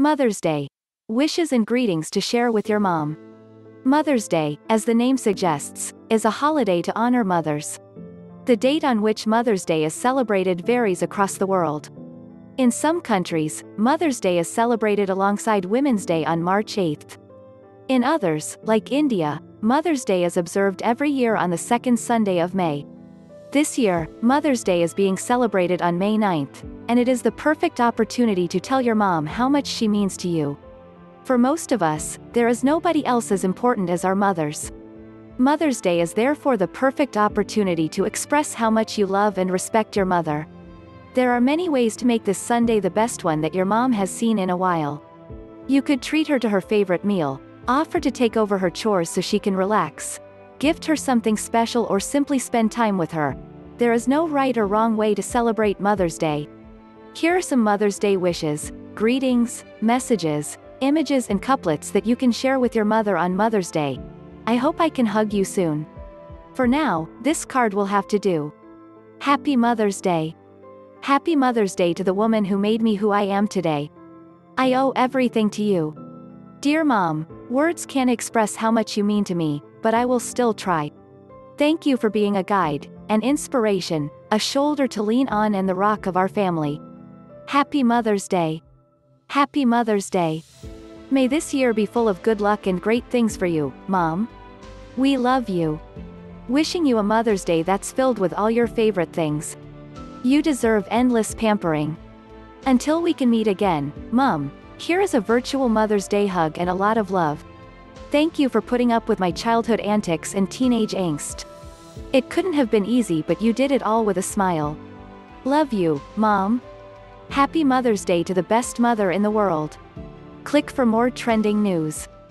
Mother's Day. Wishes and greetings to share with your mom. Mother's Day, as the name suggests, is a holiday to honor mothers. The date on which Mother's Day is celebrated varies across the world. In some countries, Mother's Day is celebrated alongside Women's Day on March 8th. In others, like India, Mother's Day is observed every year on the second Sunday of May. This year, Mother's Day is being celebrated on May 9th, and it is the perfect opportunity to tell your mom how much she means to you. For most of us, there is nobody else as important as our mothers. Mother's Day is therefore the perfect opportunity to express how much you love and respect your mother. There are many ways to make this Sunday the best one that your mom has seen in a while. You could treat her to her favorite meal, offer to take over her chores so she can relax, gift her something special, or simply spend time with her. There is no right or wrong way to celebrate Mother's Day. Here are some Mother's Day wishes, greetings, messages, images and couplets that you can share with your mother on Mother's Day. I hope I can hug you soon. For now, this card will have to do. Happy Mother's Day. Happy Mother's Day to the woman who made me who I am today. I owe everything to you. Dear Mom, words can't express how much you mean to me, but I will still try. Thank you for being a guide, an inspiration, a shoulder to lean on, and the rock of our family. Happy Mother's Day. Happy Mother's Day. May this year be full of good luck and great things for you, Mom. We love you. Wishing you a Mother's Day that's filled with all your favorite things. You deserve endless pampering. Until we can meet again, Mom, here is a virtual Mother's Day hug and a lot of love. Thank you for putting up with my childhood antics and teenage angst. It couldn't have been easy, but you did it all with a smile. Love you, Mom. Happy Mother's Day to the best mother in the world. Click for more trending news.